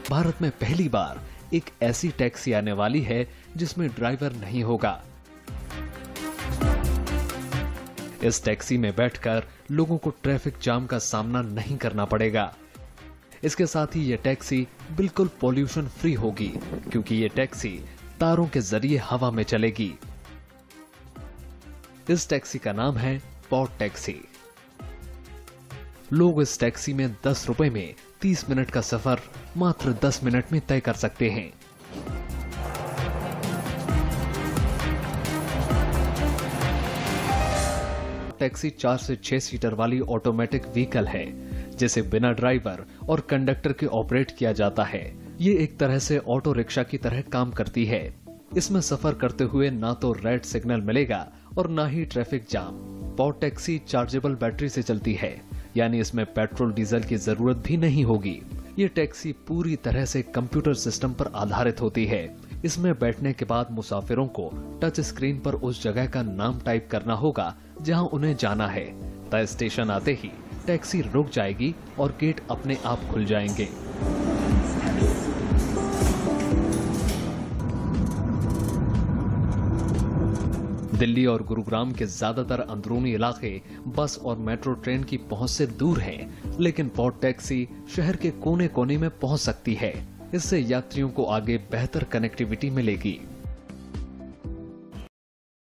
भारत में पहली बार एक ऐसी टैक्सी आने वाली है जिसमें ड्राइवर नहीं होगा। इस टैक्सी में बैठकर लोगों को ट्रैफिक जाम का सामना नहीं करना पड़ेगा। इसके साथ ही ये टैक्सी बिल्कुल पॉल्यूशन फ्री होगी, क्योंकि ये टैक्सी तारों के जरिए हवा में चलेगी। इस टैक्सी का नाम है पॉड टैक्सी। लोग इस टैक्सी में 10 रुपए में 30 मिनट का सफर मात्र 10 मिनट में तय कर सकते हैं। टैक्सी 4 से 6 सीटर वाली ऑटोमेटिक व्हीकल है, जिसे बिना ड्राइवर और कंडक्टर के ऑपरेट किया जाता है। ये एक तरह से ऑटो रिक्शा की तरह काम करती है। इसमें सफर करते हुए ना तो रेड सिग्नल मिलेगा और ना ही traffic jam. Pod taxi chargeable battery से चलती है, यानी इसमें पेट्रोल डीजल की जरूरत भी नहीं होगी। ये टैक्सी पूरी तरह से कंप्यूटर सिस्टम पर आधारित होती है। इसमें बैठने के बाद मुसाफिरों को टच स्क्रीन पर उस जगह का नाम टाइप करना होगा जहां उन्हें जाना है। तय स्टेशन आते ही टैक्सी रुक जाएगी और गेट अपने आप खुल जाएंगे। दिल्ली और गुरुग्राम के ज्यादातर अंदरूनी इलाके बस और मेट्रो ट्रेन की पहुंच से दूर हैं, लेकिन पॉड टैक्सी शहर के कोने कोने में पहुंच सकती है। इससे यात्रियों को आगे बेहतर कनेक्टिविटी मिलेगी।